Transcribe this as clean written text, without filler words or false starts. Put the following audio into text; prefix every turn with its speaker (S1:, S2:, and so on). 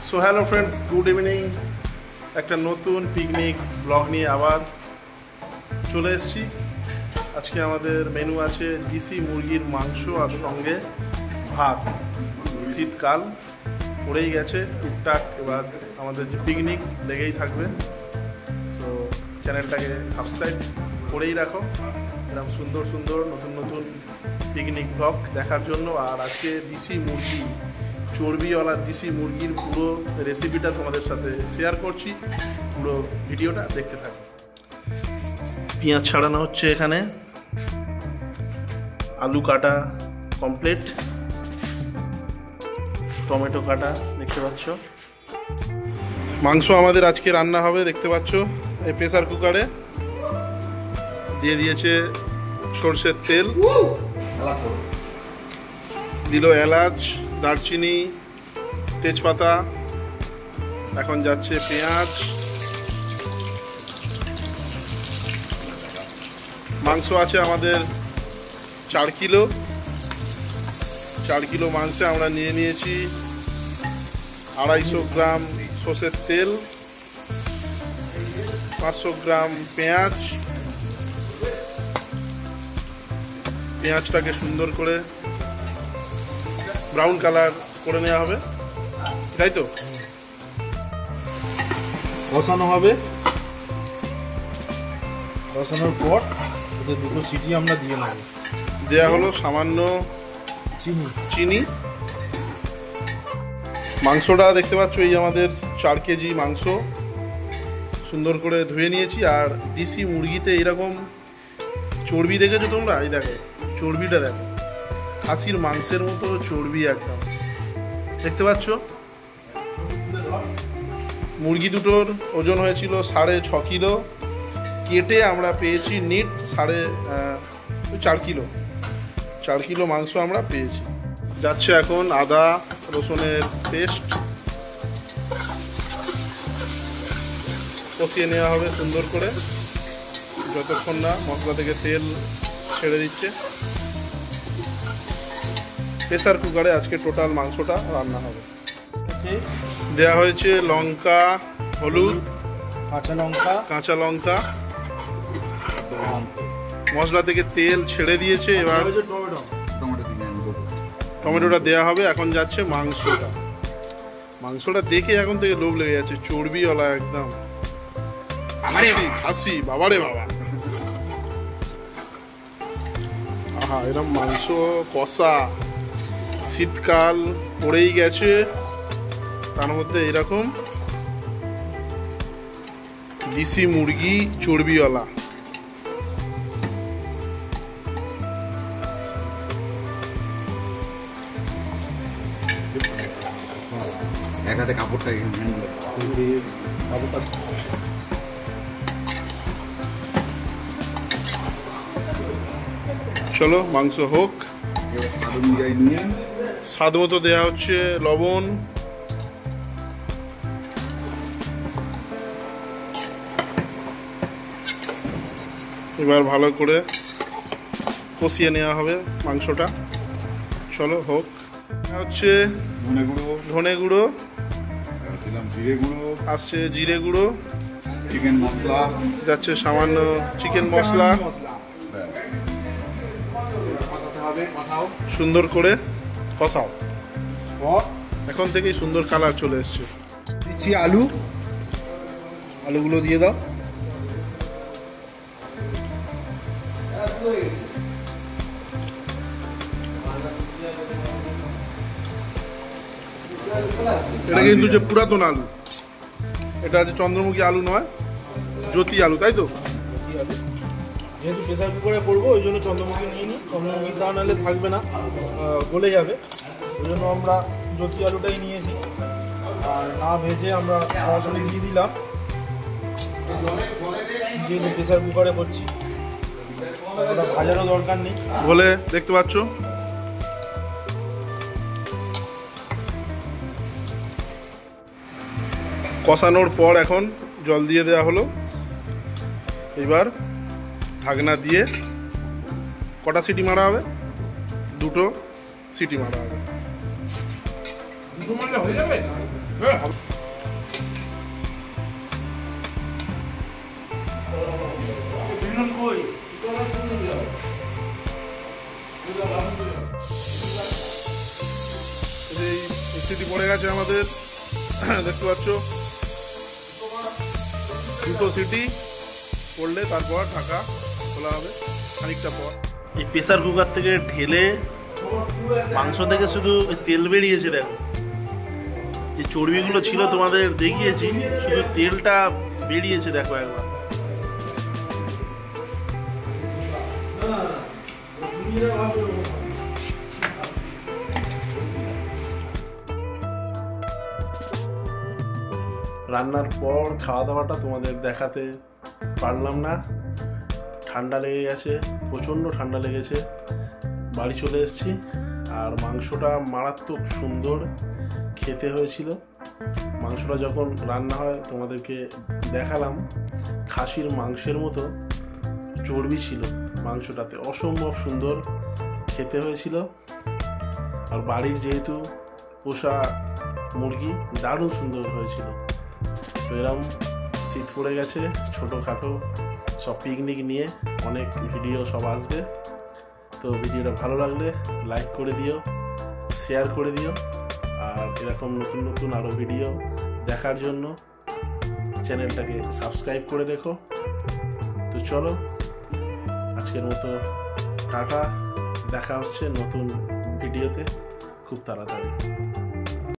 S1: So hello friends, good evening. একটা নতুন picnic blog নিয়ে আবার চলে এসেছি। আজকে আমাদের মেনু আছে দেশি মুরগির মাংস আর সঙ্গে ভাত। শীতকাল পড়েই গেছে টুকটাক, এবার আমাদের যে পিকনিক লেগেই থাকবে। সো চ্যানেলটাকে সাবস্ক্রাইব করেই রাখো এরকম সুন্দর সুন্দর নতুন নতুন পিকনিক ব্লগ দেখার জন্য। আর আজকে দেশি মুরগি, চর্বিওয়ালা দেশি মুরগির পুরো রেসিপিটা তোমাদের সাথে শেয়ার করছি। পুরো ভিডিওটা দেখতে থাকো। পেঁয়াজ ছাড়ানো হচ্ছে এখানে, আলু কাটা কমপ্লিট, টমেটো কাটা দেখতে পাচ্ছ। মাংস আমাদের আজকে রান্না হবে দেখতে পাচ্ছ এই প্রেসার কুকারে। দিয়ে দিয়েছে সর্ষের তেল, দিল এলাচ, দারচিনি, তেজপাতা, এখন যাচ্ছে পেঁয়াজ। মাংস আছে আমাদের 4 কিলো। 4 কিলো মাংসে আমরা নিয়ে নিয়েছি 250 গ্রাম সর্ষের তেল, 500 গ্রাম পেঁয়াজ। পেঁয়াজটাকে সুন্দর করে ব্রাউন কালার করে নেওয়া হবে, তাই তো?
S2: কষানো হবে, কষানোর পর ওদের 2 সিটি আমরা দিয়ে নেব।
S1: দেওয়া হলো সামান্য চিনি। মাংসটা দেখতে পাচ্ছ, এই আমাদের 4 কেজি মাংস সুন্দর করে ধুয়ে নিয়েছি। আর দেশি মুরগিতে এইরকম চর্বি দেখেছো তোমরা? এই দেখো চর্বিটা, দেখো খাসির মাংসের মতো চর্বি একদম দেখতে পাচ্ছ। মুরগি দুটোর ওজন হয়েছিল 6.5 কিলো, কেটে আমরা পেয়েছি নিট 4.5 কিলো। 4 কিলো মাংস আমরা পেয়েছি। যাচ্ছে এখন আদা রসুনের পেস্ট, কষিয়ে নেওয়া হবে সুন্দর করে যতক্ষণ না মশলা থেকে তেল ছেড়ে দিচ্ছে। প্রেসার কুকারে আজকে টোটাল মাংসটা রান্না হবে। দেওয়া হয়েছে লঙ্কা, হলুদ, কাঁচা লঙ্কা, মশলা থেকে তেল ছেড়ে দিয়েছে। এবার টমেটোটা দেওয়া হবে। এখন যাচ্ছে মাংসটা। মাংসটা দেখে এখন থেকে লোভ লেগে যাচ্ছে, চর্বিওয়ালা একদম খাসি। বাবারে বাবা, আহা এরকম মাংস কষা। শীতকাল পড়েই গেছে, তার মধ্যে এরকম দেশি মুরগি চর্বিওয়ালা।
S3: একাতে কাপড়টা
S1: চলো মাংস হোক। স্বাদ মতো দেওয়া হচ্ছে লবণ, এবার ভালো করে কষিয়ে নেওয়া হবে মাংসটা। চলো হোক। হচ্ছে ধনে গুঁড়ো,
S3: জিরে গুঁড়ো,
S1: আসছে জিরে গুঁড়ো,
S3: চিকেন মশলা
S1: যাচ্ছে সামান্য চিকেন মশলা। সুন্দর করে কষাও। এখন থেকেই সুন্দর কালার চলে এসছে।
S2: দিচ্ছি আলুগুলো দিয়ে দাও।
S1: এটা কিন্তু যে পুরাতন আলু, এটা আছে চন্দ্রমুখী আলু নয়, জ্যোতি আলু, তাই তো?
S2: যেহেতু প্রেসার কুকারে করবো ওই জন্য চন্দ্রমুখী নিয়ে নিই। চন্দ্রমুখী তা নাহলে থাকবে না, গলে যাবে। ওই জন্য আমরা জ্যোতি আলুটাই নিয়েছি। আর না ভেজে আমরা সরাসরি দিয়ে দিলাম, যেহেতু প্রেসার কুকারে করছি। ওটা ভাজারও দরকার নেই,
S1: বলে দেখতে পাচ্ছ। কষানোর পর এখন জল দিয়ে দেওয়া হলো। এবার ঢাকনা দিয়ে কটা সিটি মারা হবে? 2 সিটি মারা হবে। এই স্থিতি পড়ে গেছে আমাদের, দেখতে পাচ্ছ, দুটো সিটি পড়লে তারপর ঢাকা খোলা হবে খানিকটা পর। এই প্রেসার কুকার থেকে ঢেলে মাংস থেকে শুধু তেল বেরিয়েছে, দেখো যে চর্বিগুলো ছিল তোমাদের দেখিয়েছি, শুধু তেলটা বেরিয়েছে দেখো একবার। রান্নার পর খাওয়া দাওয়াটা তোমাদের দেখাতে পারলাম না, ঠান্ডা লেগে গেছে, প্রচণ্ড ঠান্ডা লেগেছে। বাড়ি চলে এসেছি, আর মাংসটা মারাত্মক সুন্দর খেতে হয়েছিল। মাংসটা যখন রান্না হয় তোমাদেরকে দেখালাম, খাসির মাংসের মতো চর্বি ছিল মাংসটাতে, অসম্ভব সুন্দর খেতে হয়েছিল। আর বাড়ির যেহেতু পোষা মুরগি, দারুণ সুন্দর হয়েছিল। তো এরম শীত পড়ে গেছে, ছোটোখাটো সব পিকনিক নিয়ে অনেক ভিডিও সব আসবে। তো ভিডিওটা ভালো লাগলে লাইক করে দিও, শেয়ার করে দিও, আর এরকম নতুন নতুন আরও ভিডিও দেখার জন্য চ্যানেলটাকে সাবস্ক্রাইব করে রেখো। তো চলো আজকের মতো টাটা, দেখা হচ্ছে নতুন ভিডিওতে খুব তাড়াতাড়ি।